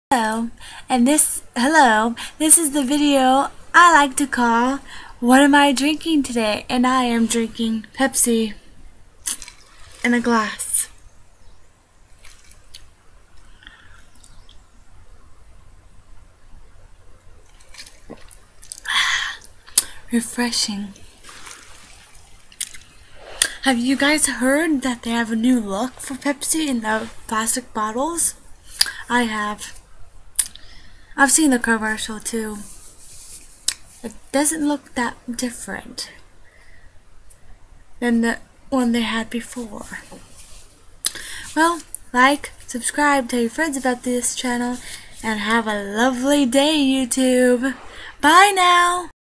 Hello, this is the video I like to call What Am I Drinking Today? And I am drinking Pepsi in a glass. Refreshing. Have you guys heard that they have a new look for Pepsi in the plastic bottles? I have. I've seen the commercial too. It doesn't look that different than the one they had before. Well, like, subscribe, tell your friends about this channel, and have a lovely day, YouTube. Bye now!